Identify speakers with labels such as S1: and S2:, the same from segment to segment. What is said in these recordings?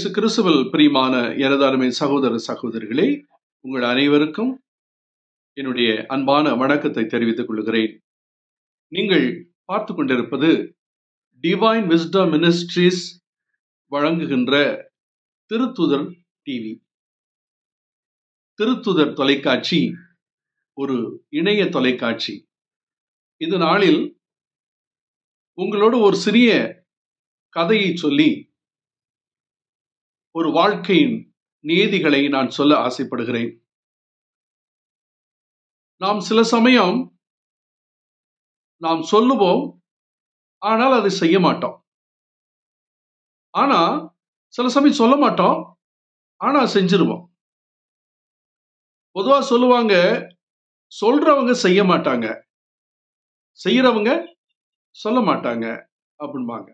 S1: இயேசு கிறிஸ்துவில் பிரியமான எனதருமை சகோதர சகோதரிகளே, உங்கள் அனைவருக்கும் என்னுடைய அன்பான வணக்கத்தை தெரிவித்துக் கொள்கிறேன். நீங்கள் பார்த்து கொண்டிருப்பது டிவைன் விஸ்டம் மினிஸ்ட்ரீஸ் வழங்குகின்ற திருத்துதர் டிவி. திருத்துதர் தொலைக்காட்சி ஒரு இணைய தொலைக்காட்சி. இந்த நாளில் உங்களோடு ஒரு சிறிய கதையை சொல்லி ஒரு வாழ்க்கையின் நீதிகளை நான் சொல்ல ஆசைப்படுகிறேன். நாம் சில சமயம் நாம் சொல்லுவோம், ஆனால் அதை செய்ய மாட்டோம். ஆனா சில சமயம் சொல்ல மாட்டோம், ஆனா செஞ்சிருவோம். பொதுவா சொல்லுவாங்க, சொல்றவங்க செய்ய மாட்டாங்க, செய்யறவங்க சொல்ல மாட்டாங்க அப்படின்பாங்க.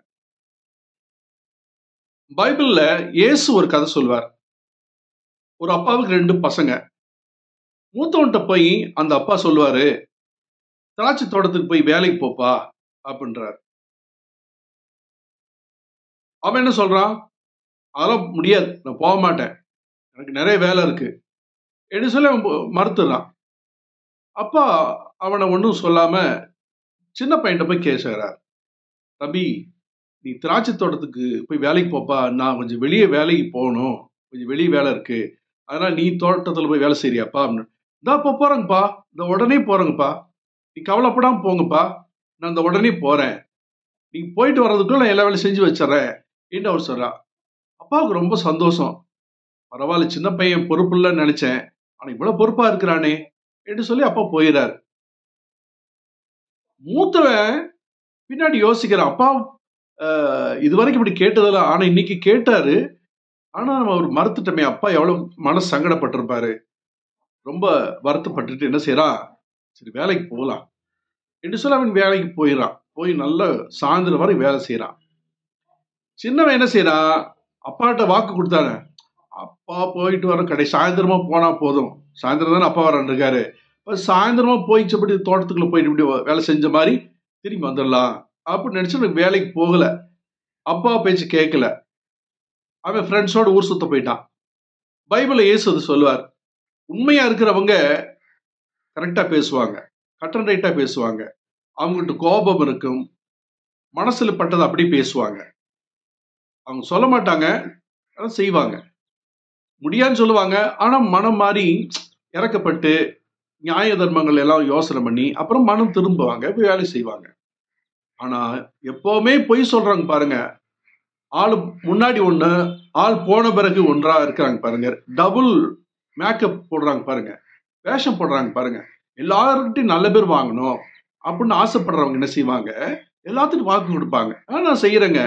S1: பைபிள்ல இயேசு ஒரு கதை சொல்வார். ஒரு அப்பாவுக்கு 2 பசங்க. மூத்தவன்கிட்ட போய் அந்த அப்பா சொல்லுவாரு, திராட்சை தோட்டத்துக்கு போய் வேலைக்கு போப்பா அப்படின்றார். அவன் என்ன சொல்றான், அதெல்லாம் முடியாது, நான் போக மாட்டேன், எனக்கு நிறைய வேலை இருக்கு என்று சொல்லி அவன் மறுத்துறான். அப்பா அவனை ஒன்றும் சொல்லாம சின்ன பையன்கிட்ட போய் கேட்கிறார், தம்பி நீ திராட்சை தோட்டத்துக்கு போய் வேலைக்கு போப்பா, நான் கொஞ்சம் வெளியே வேலைக்கு போகணும், கொஞ்சம் வெளியே வேலை இருக்கு, அதனால நீ தோட்டத்தில் போய் வேலை செய்யறியாப்பா அப்படின்னு. இதா இப்போ போறேங்கப்பா, இந்த உடனே போறேங்கப்பா, நீ கவலைப்படாம போங்கப்பா, நான் இந்த உடனே போறேன், நீ போயிட்டு வர்றதுக்குள்ள நான் எல்லா வேலையும் செஞ்சு வச்சிடறேன் என்று அவர் சொல்றா. அப்பாவுக்கு ரொம்ப சந்தோஷம். பரவாயில்ல, சின்ன பையன் பொறுப்பு இல்லைன்னு நினைச்சேன், ஆனா இவ்வளவு பொறுப்பா இருக்கிறானே என்று சொல்லி அப்பா போயிடாரு. மூத்தவன் பின்னாடி யோசிக்கிறான், அப்பா இதுவரைக்கும் இப்படி கேட்டதில்ல, ஆனா இன்னைக்கு கேட்டாரு, ஆனா நம்ம அவர் மறுத்துட்டோமே, அப்பா எவ்வளவு மனசு சங்கடப்பட்டிருப்பாரு. ரொம்ப வருத்தப்பட்டுட்டு என்ன செய்யறான், சரி வேலைக்கு போகலாம் என்று சொல்லி அவன் வேலைக்கு போயிடறான். போய் நல்ல சாயந்தரம் வரை வேலை செய்யறான். சின்னவன் என்ன செய்யறான், அப்பாட்ட வாக்கு கொடுத்தானே, அப்பா போயிட்டு வர சாயந்தரமா போனா போதும், சாயந்தரம் தானே அப்பா வரன்னு இருக்காரு, சாயந்தரமா போயிச்சபடி தோட்டத்துக்குள்ள போயிட்டு இப்படி வேலை செஞ்ச மாதிரி திரும்பி வந்துடலாம் அப்படின்னு நினைச்சு வேலைக்கு போகல. அப்பா பேச்சு கேட்கல. அவன் ஃப்ரெண்ட்ஸோட ஊர் சுத்த போயிட்டான். பைபிள்ல இயேசு அது சொல்லுவார், உண்மையா இருக்கிறவங்க கரெக்டா பேசுவாங்க, கட்டன் ரைட்டா பேசுவாங்க, அவங்ககிட்ட கோபம் இருக்கும், மனசுல பட்டதை அப்படி பேசுவாங்க, அவங்க சொல்ல மாட்டாங்க, ஆனா செய்வாங்க, முடியான்னு சொல்லுவாங்க, ஆனா மனம் மாறி இறக்கப்பட்டு நியாய தர்மங்கள் எல்லாம் யோசனை பண்ணி அப்புறம் மனம் திரும்புவாங்க, வேலை செய்வாங்க. ஆனா எப்பவுமே பொய் சொல்றாங்க பாருங்க, ஆள் முன்னாடி ஒண்ணு, ஆள் போன பிறகு ஒன்றா இருக்கிறாங்க பாருங்க, டபுள் மேக்கப் போடுறாங்க பாருங்க, வேஷம் போடுறாங்க பாருங்க. எல்லாருக்கிட்டையும் நல்ல பேர் வாங்கணும் அப்படின்னு ஆசைப்படுறவங்க என்ன செய்வாங்க, எல்லாத்துக்கும் வாக்கு கொடுப்பாங்க, நான் செய்யறேங்க,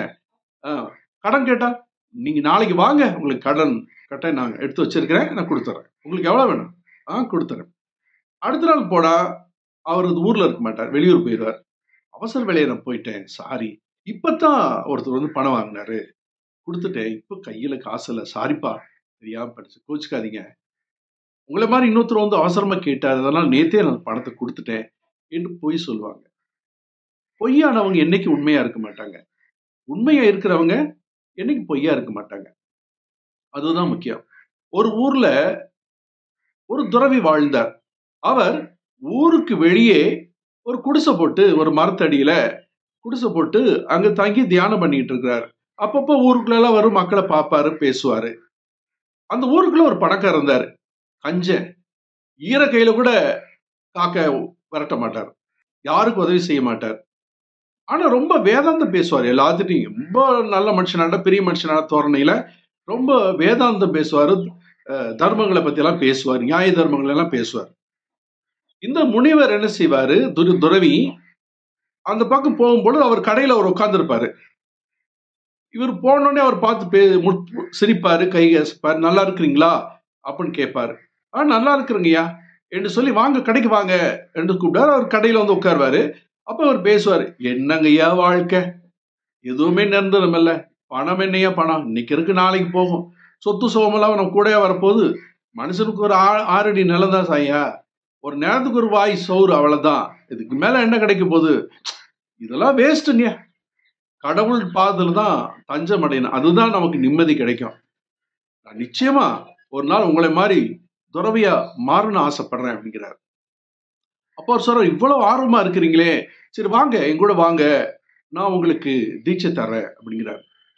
S1: கடன் கேட்டா நீங்க நாளைக்கு வாங்க, உங்களுக்கு கடன் கட்ட நான் எடுத்து வச்சிருக்கிறேன், நான் கொடுத்துறேன், உங்களுக்கு எவ்வளவு வேணும் கொடுத்துறேன். அடுத்த நாள் போடா, அவர் ஊர்ல இருக்க மாட்டார், வெளியூர் போயிடுவார். அவசர வேலையை நான் போயிட்டேன், சாரி, இப்பதான் ஒருத்தர் வந்து பணம் வாங்கினாரு, கொடுத்துட்டேன், இப்ப கையில காசு இல்ல, சாரிப்பா, தெரியாம படிச்சு, கோச்சுக்காதீங்க, உங்களை மாதிரி இன்னொருத்தர் வந்து அவசரமா கேட்டார், அதனால நேத்தே நான் பணத்தை கொடுத்துட்டேன் என்று பொய் சொல்லுவாங்க. பொய்யானவங்க என்னைக்கு உண்மையா இருக்க மாட்டாங்க, உண்மையா இருக்கிறவங்க என்னைக்கு பொய்யா இருக்க மாட்டாங்க. அதுதான் முக்கியம். ஒரு ஊர்ல ஒரு துறவி வாழ்ந்தார். அவர் ஊருக்கு வெளியே ஒரு குடிசை போட்டு, ஒரு மரத்தடியில குடிசை போட்டு அங்க தங்கி தியானம் பண்ணிட்டு இருக்கிறார். அப்பப்போ ஊருக்குள்ள எல்லாம் வரும், மக்களை பார்ப்பாரு, பேசுவாரு. அந்த ஊருக்குள்ள ஒரு பணக்காரர் இருந்தாரு, கஞ்சன், ஈர கையில கூட காக்க விரட்ட மாட்டார், யாருக்கு உதவி செய்ய மாட்டார், ஆனா ரொம்ப வேதாந்தம் பேசுவார் எல்லாத்துட்டையும். ரொம்ப நல்ல மனுஷனான, பெரிய மனுஷனான தோரணையில ரொம்ப வேதாந்தம் பேசுவாரு, தர்மங்களை பத்தி எல்லாம் பேசுவார், நியாய தர்மங்கள் எல்லாம் பேசுவார். இந்த முனிவர் என்ன செய்வாரு, துறவி அந்த பக்கம் போகும்போது அவர் கடையில அவர் உட்கார்ந்து இருப்பாரு. இவர் போனோடனே அவர் பார்த்து சிரிப்பாரு, கை அசைப்பாரு, நல்லா இருக்கிறீங்களா அப்படின்னு கேட்பாரு. நல்லா இருக்கிறீங்கய்யா என்று சொல்லி வாங்க கடைக்கு வாங்க என்று கூப்பிட்டாரு. அவர் கடையில வந்து உட்காருவாரு. அப்ப அவர் பேசுவாரு, என்னங்கய்யா வாழ்க்கை, எதுவுமே நிரந்தரம் இல்ல, பணம் என்னையா பணம், இன்னைக்கு இருக்கு நாளைக்கு போகும், சொத்து சுகமெல்லாம் நம்ம கூட வரப்போகுது, மனுஷனுக்கு ஒரு 6 அடி நிலம் தான் சாயா, ஒரு நேரத்துக்கு ஒரு வாய் சோறு, அவ்வளவுதான், இதுக்கு மேல என்ன கிடைக்க போகுது, இதெல்லாம் வேஸ்ட்டுங்க, கடவுள் பாதத்துல தான் தஞ்சம் அடையணும், அதுதான் நமக்கு நிம்மதி கிடைக்கும். நான் நிச்சயமா ஒரு நாள் உங்களை மாதிரி துறவியா மாறணும்னு ஆசைப்படுறேன் அப்படிங்கிறார். அப்போ அவர் சொல்றார், இவ்வளவு ஆர்வமா இருக்கிறீங்களே, சரி வாங்க என் கூட வாங்க, நான் உங்களுக்கு தீட்சை தர்றேன் அப்படிங்கிறார்.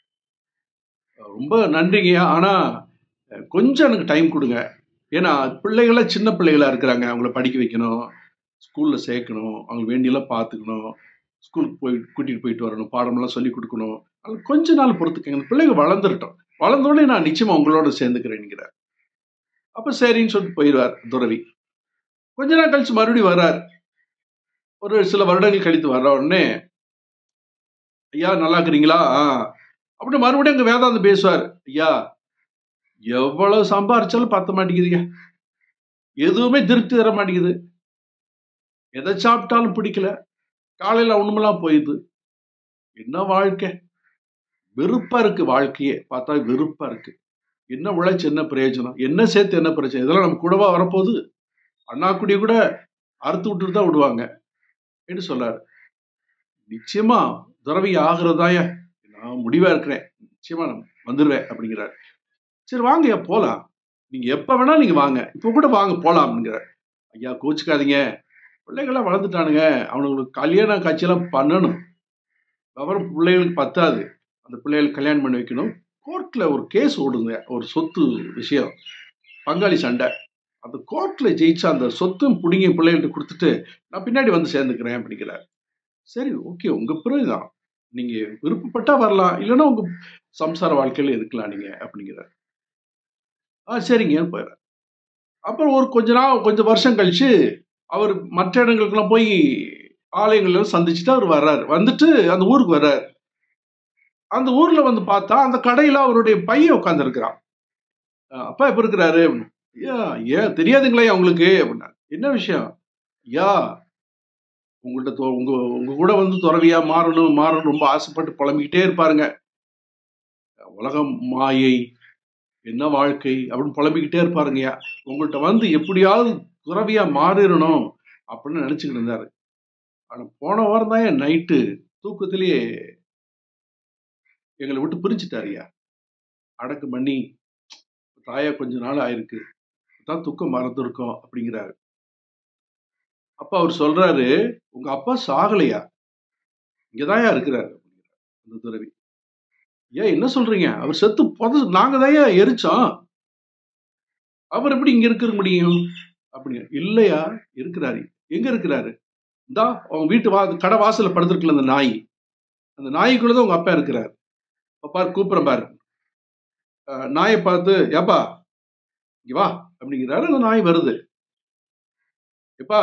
S1: ரொம்ப நன்றிங்கய்யா, ஆனா கொஞ்சம் எனக்கு டைம் கொடுங்க. ஏன்னா பிள்ளைகள்லாம் சின்ன பிள்ளைகளா இருக்கிறாங்க, அவங்கள படிக்க வைக்கணும், ஸ்கூல்ல சேர்க்கணும், அவங்களுக்கு வேண்டியெல்லாம் பார்த்துக்கணும், ஸ்கூலுக்கு போய் கூட்டிட்டு போயிட்டு வரணும், பாடமெல்லாம் சொல்லி கொடுக்கணும். அது கொஞ்ச நாள் பொறுத்துக்கங்க, அந்த பிள்ளைங்க வளர்ந்துட்டோம், வளர்ந்தோடனே நான் நிச்சயமா உங்களோட சேர்ந்துக்கிறேன்ங்கிறார். அப்ப சரின்னு சொல்லிட்டு போயிடுவார் துறவி. கொஞ்ச நாள் கழிச்சு மறுபடியும் வர்றார். ஒரு சில வருடங்கள் கழித்து வர்ற உடனே, ஐயா நல்லா இருக்கிறீங்களா அப்படின்னு மறுபடியும் அங்க வேதாந்தம் பேசுவார். ஐயா எவ்வளவு சம்பாரிச்சாலும் பத்த மாட்டேங்குதுங்க, எதுவுமே திருப்தி தர மாட்டேங்குது, எதை சாப்பிட்டாலும் பிடிக்கல, காலையில ஒண்ணுமெல்லாம் போயிடுது, என்ன வாழ்க்கை, வெறுப்பா இருக்கு, வாழ்க்கையே பார்த்தா வெறுப்பா இருக்கு, என்ன உழைச்சு என்ன பிரயோஜனம், என்ன சேர்த்து என்ன பிரச்சனை, இதெல்லாம் நம்ம கூடவா வரப்போகுது, அண்ணாக்குடிய கூட அறுத்து விட்டுட்டு தான் விடுவாங்க என்று சொல்றாரு. நிச்சயமா துறவி ஆகிறதாயா நான் முடிவா இருக்கிறேன், நிச்சயமா நான் வந்துருவேன் அப்படிங்கிறார். சரி வாங்க போலாம், நீங்க எப்ப வேணா நீங்க வாங்க, இப்ப கூட வாங்க போலாம் அப்படிங்கிறார். ஐயா கோச்சுக்காதீங்க, பிள்ளைகள்லாம் வளர்ந்துட்டானுங்க, அவனுங்களுக்கு கல்யாண காட்சியெல்லாம் பண்ணணும், அப்புறம் பிள்ளைகளுக்கு பத்தாது, அந்த பிள்ளைகளுக்கு கல்யாணம் பண்ணி வைக்கணும், கோர்ட்ல ஒரு கேஸ் ஓடுங்க, ஒரு சொத்து விஷயம், பங்காளி சண்டை, அந்த கோர்ட்ல ஜெயிச்சா அந்த சொத்தும் பிடிங்கி பிள்ளைகள்கிட்ட கொடுத்துட்டு நான் பின்னாடி வந்து சேர்ந்துக்கிறேன் அப்படிங்கிறார். சரி ஓகே, உங்க பிறகுதான், நீங்க விருப்பப்பட்டா வரலாம், இல்லைன்னா உங்க சம்சார வாழ்க்கையில இருக்கலாம் நீங்க அப்படிங்கிறார். சரிங்க போயிடுறார். அப்புறம் ஒரு கொஞ்சம் வருஷம் கழிச்சு அவர் மற்ற இடங்களுக்கெல்லாம் போய் ஆலயங்கள்ல சந்திச்சுட்டு அவர் வர்றாரு. வந்துட்டு அந்த ஊருக்கு வர்றாரு. அந்த ஊர்ல வந்து பார்த்தா அந்த கடையில அவருடைய பையன் உட்கார்ந்துருக்கிறான். அப்பா எப்ப இருக்கிறாரு? ஐயா ஏன் தெரியாதுங்களே உங்களுக்கு அப்படின்னா. என்ன விஷயம்? ஐயா உங்கள்கிட்ட உங்க உங்க கூட வந்து துறவியா மாறணும் மாறணும் ரொம்ப ஆசைப்பட்டு புலம்பிக்கிட்டே இருப்பாருங்க. உலகம் மாயை, என்ன வாழ்க்கை அப்படின்னு புலம்பிக்கிட்டே இருப்பாருங்கய்யா. உங்கள்கிட்ட வந்து எப்படியாவது துறவியா மாறிடணும் அப்படின்னு நினைச்சுக்கிட்டு இருந்தாரு. ஆனா போன வாரம் தான் என் நைட்டு தூக்கத்திலேயே எங்களை விட்டு பிரிச்சுட்டாருயா. அடக்கு பண்ணி தாயா கொஞ்ச நாள் ஆயிருக்கு, தான் துக்கம் மறந்துருக்கோம் அப்படிங்கிறாரு. அப்ப அவர் சொல்றாரு, உங்க அப்பா சாகலையா, இங்கதாயா இருக்கிறாரு அந்த துறவி. ஏன் என்ன சொல்றீங்க, அவர் செத்து நாங்க தான் எரிச்சோம், அவர் எப்படி இங்க இருக்க முடியும் அப்படிங்க. இல்லையா இருக்கிறாரு. எங்க இருக்கிறாரு? இந்தா அவங்க வீட்டு கடை வாசல்ல படுத்திருக்கல அந்த நாய், அந்த நாய்க்குள்ளதான் உங்க அப்பா இருக்கிறார். பாரு கூப்பிடுறேன் பாரு. நாயை பார்த்து ஏப்பா இங்க வா அப்படிங்கிறாரு. அந்த நாய் வருது. எப்பா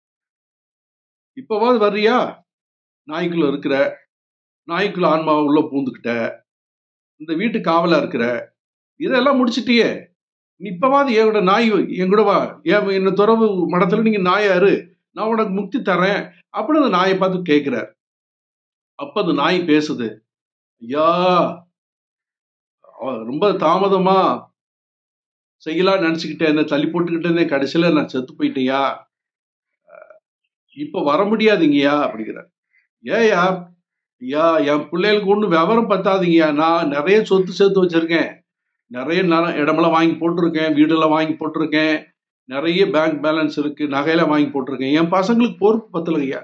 S1: இப்பவாது வர்றியா, நாய்க்குள்ள இருக்கிற, நாய்க்குள்ள ஆன்மாவை உள்ள பூந்துக்கிட்ட, இந்த வீட்டு காவலா இருக்கிற, இதெல்லாம் முடிச்சிட்டியே, நீ இப்பவாது என் நாய் என் கூட வா, என்ன துறவு மடத்துல நீங்க நாயாரு, நான் உனக்கு முக்தி தரேன் அப்படின்னு அந்த நாயை பார்த்து கேட்கிறார். அப்ப அந்த நாய் பேசுது. ஐயா ரொம்ப தாமதமா செய்யலாம் நினைச்சுக்கிட்டேன், என்ன தள்ளி போட்டுக்கிட்டேன், கடைசியில நான் செத்து போயிட்டேயா, இப்ப வர முடியாதுங்கய்யா அப்படிங்கிறார். ஏயா ஐயா என் பிள்ளைகளுக்கு ஒன்றும் விவரம் பத்தாதீங்கய்யா, நான் நிறைய சொத்து சேர்த்து வச்சிருக்கேன், நிறைய இடமெல்லாம் வாங்கி போட்டிருக்கேன், வீடெல்லாம் வாங்கி போட்டிருக்கேன், நிறைய பேங்க் பேலன்ஸ் இருக்கு, நகையெல்லாம் வாங்கி போட்டிருக்கேன், என் பசங்களுக்கு பொறுப்பு பத்தலைங்கய்யா.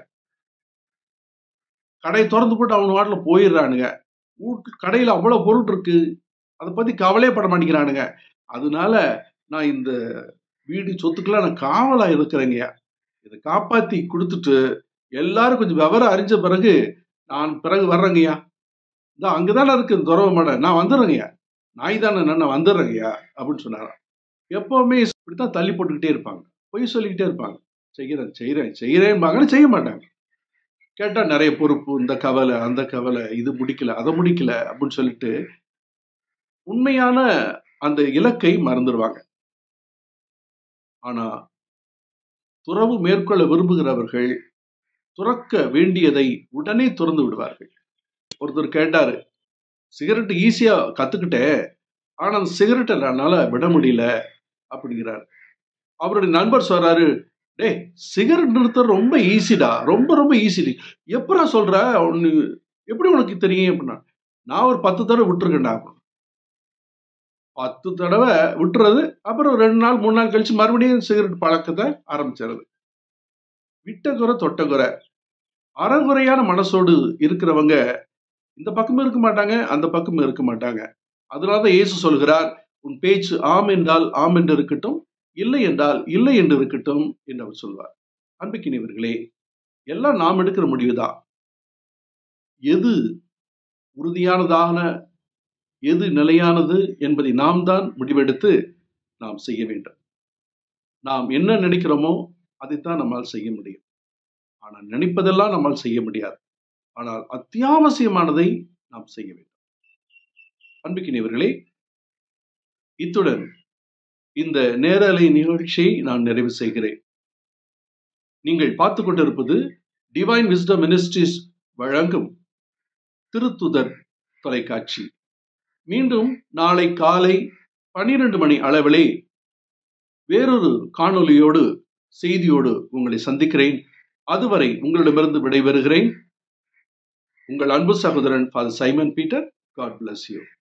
S1: கடையை திறந்து போட்டு அவனு வாட்டில் போயிடுறானுங்க, கடையில் அவ்வளோ பொருள் இருக்கு, அதை பத்தி கவலையே பட மாட்டேங்கிறானுங்க, அதனால நான் இந்த வீடு சொத்துக்கெல்லாம் நான் காவலா இருக்கிறேங்கய்யா, இதை காப்பாத்தி கொடுத்துட்டு எல்லாரும் கொஞ்சம் விவரம் அறிஞ்ச பிறகு நான் பிறகு வர்றேங்கய்யா, இதான் அங்கதானே இருக்கு துறவு மடை, நான் வந்துடுறேங்கய்யா, நாய் தானே நான் வந்துடுறேங்கய்யா அப்படின்னு சொன்னாராம். எப்பவுமே இப்படித்தான் தள்ளி போட்டுக்கிட்டே இருப்பாங்க, பொய் சொல்லிக்கிட்டே இருப்பாங்க, செய்கிறேன் செய்கிறேன் செய்கிறேன்பாங்கன்னு செய்ய மாட்டாங்க. கேட்டா நிறைய பொறுப்பு, இந்த கவலை அந்த கவலை, இது முடிக்கல அதை முடிக்கல அப்படின்னு சொல்லிட்டு உண்மையான அந்த இலக்கை மறந்துடுவாங்க. ஆனா துறவு மேற்கொள்ள விரும்புகிறவர்கள் துறக்க வேண்டியதை உடனே துறந்து விடுவார்கள். ஒருத்தர் கேட்டாரு, சிகரெட் ஈஸியா கத்துக்கிட்டேன், ஆனா அந்த சிகரெட்டை என்னால விட முடியல அப்படிங்கிறாரு. அவருடைய நண்பர் சொல்றாரு, டே சிகரெட் நிறுத்த ரொம்ப ஈஸிடா, ரொம்ப ரொம்ப ஈஸி, எப்படா சொல்ற, எப்படி உனக்கு தெரியும் அப்படின்னா, நான் ஒரு 10 தடவை விட்டுருக்கேன்டா. 10 தடவை விட்டுறது, அப்புறம் 2 நாள் 3 நாள் கழிச்சு மறுபடியும் சிகரெட் பழக்கத்தை ஆரம்பிச்சிடுறது. விட்டகுறை தொட்டகுறை, அறகுறையான மனசோடு இருக்கிறவங்க இந்த பக்கமும் இருக்க மாட்டாங்க, அந்த பக்கமும் இருக்க மாட்டாங்க. அதனாலதான் இயேசு சொல்கிறார், உன் பேச்சு ஆம் என்றால் ஆம் என்று இருக்கட்டும், இல்லை என்றால் இல்லை என்று இருக்கட்டும் என்று அவர் சொல்வார். அன்பிக்கினியவர்களே, எல்லாம் நாம் எடுக்கிற முடிவுதான். எது உறுதியானதான, எது நிலையானது என்பதை நாம் தான் முடிவெடுத்து நாம் செய்ய வேண்டும். நாம் என்ன நினைக்கிறோமோ அதைத்தான் நம்மால் செய்ய முடியும். ஆனால் நினைப்பதெல்லாம் நம்மால் செய்ய முடியாது. ஆனால் அத்தியாவசியமானதை நாம் செய்ய வேண்டும். அன்பிக்கினியவர்களே, இத்துடன் இந்த நேரலை நிகழ்ச்சியை நான் நிறைவு செய்கிறேன். நீங்கள் பார்த்து கொண்டிருப்பது டிவைன் விஸ்டம் மினிஸ்ட்ரிஸ் வழங்கும் திருத்துதர் தொலைக்காட்சி. மீண்டும் நாளை காலை 12 மணி அளவிலே வேறொரு காணொலியோடு, செய்தியோடு உங்களை சந்திக்கிறேன். அதுவரை உங்களிடமிருந்து விடைபெறுகிறேன். உங்கள் அன்பு சகோதரன் father Simon Peter. God bless you.